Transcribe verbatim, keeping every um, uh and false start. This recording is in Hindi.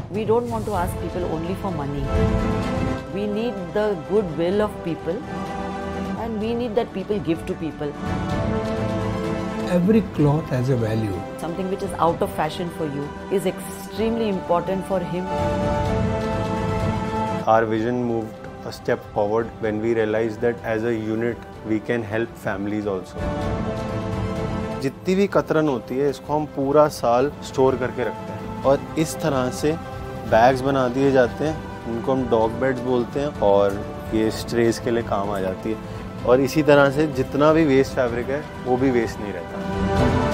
We don't want to ask people only for money. We need the goodwill of people, and we need that people give to people. Every cloth has a value. Something which is out of fashion for you is extremely important for him. Our vision moved a step forward when we realized that as a unit we can help families also. जितनी भी कतरन होती है इसको हम पूरा साल स्टोर करके रखते हैं और इस तरह से बैग्स बना दिए जाते हैं, उनको हम डॉग बेड्स बोलते हैं और ये स्ट्रेस के लिए काम आ जाती है और इसी तरह से जितना भी वेस्ट फैब्रिक है वो भी वेस्ट नहीं रहता।